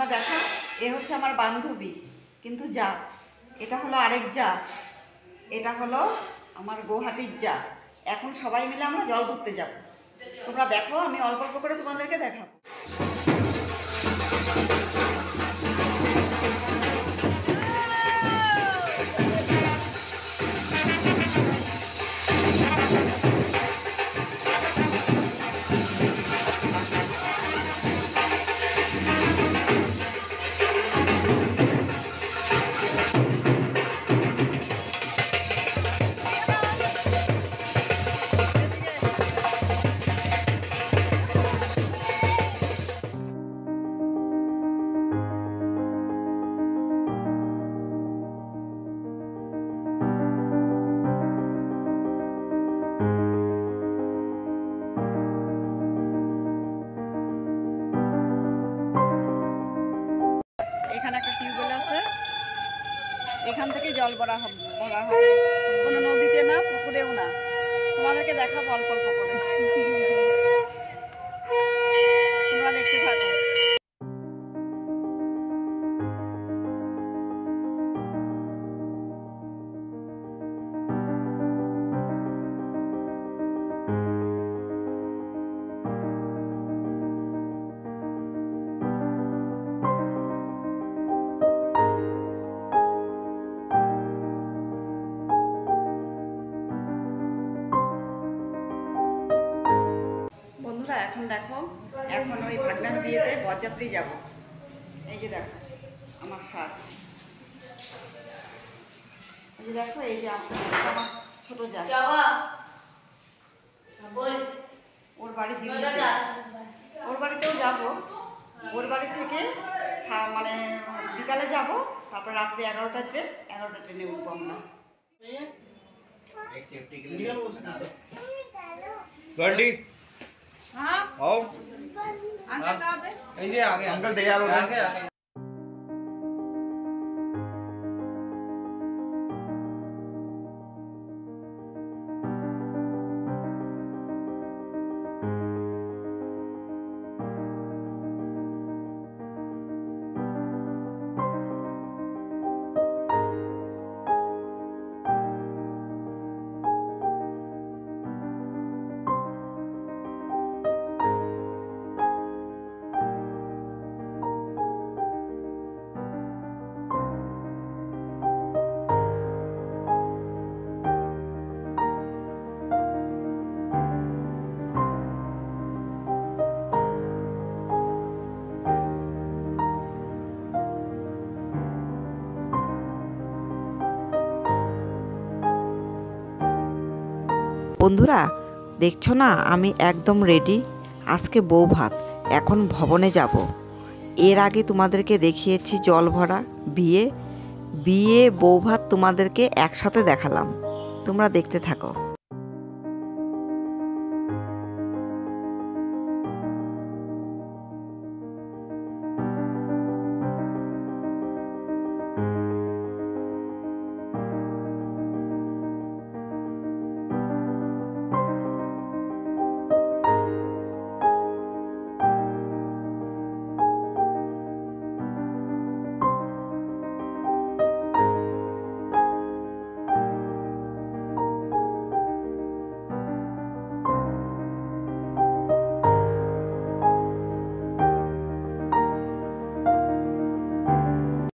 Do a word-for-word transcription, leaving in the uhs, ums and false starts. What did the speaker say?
তোমরা দেখো, এ হচ্ছে আমার বান্ধবী, কিন্তু যা এটা হলো আরেক যা, এটা হলো আমার গুয়াহাটির যা। এখন সবাই মিলে আমরা জল ভরতে যাব। তোমরা দেখো, আমি অল্প অল্প করে তোমাদেরকে দেখাবো। এখানে একটা টিউবওয়েল আছে, এখান থেকে জল ভরা হবে ভরা হবে কোনো নদীতে না, পুকুরেও না। তোমাদেরকে দেখাবো অল্প অল্প করে, তোমরা দেখতে থাকো। বন্ধুরা এখন দেখো, এখন ওই ভাগনার বিয়েতে বরযাত্রী যাব। এই যে দেখো আমার সাজ, এই যে দেখো, এই যে আমার ছোট যা, ওর বাড়ি দিল্লিতে, ওর বাড়িতেও যাব। ওর বাড়ি থেকে মানে বিকালে যাব, তারপর রাত্রি এগারোটা ট্রেন, এগারোটা ট্রেনে উঠবো আমরা। हाँ आओ अंकल कहाँ पे? ये आगे अंकल तैयार हो गए। বন্ধুরা দেখছো না, আমি একদম রেডি। আজকে বউ ভাত, এখন ভবনে যাব। এর আগে তোমাদেরকে দেখিয়েছি জল ভরা, বিয়ে বিয়ে বউ ভাত তোমাদেরকে একসাথে দেখালাম। তোমরা দেখতে থাকো।